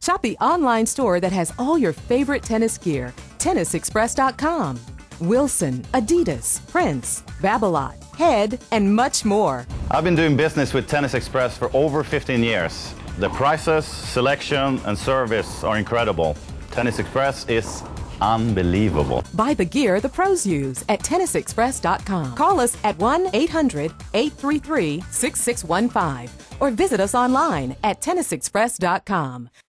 Shop the online store that has all your favorite tennis gear, tennisexpress.com. Wilson, Adidas, Prince, Babolat, Head, and much more. I've been doing business with Tennis Express for over 15 years. The prices, selection, and service are incredible. Tennis Express is unbelievable. Buy the gear the pros use at tennisexpress.com. Call us at 1-800-833-6615 or visit us online at tennisexpress.com.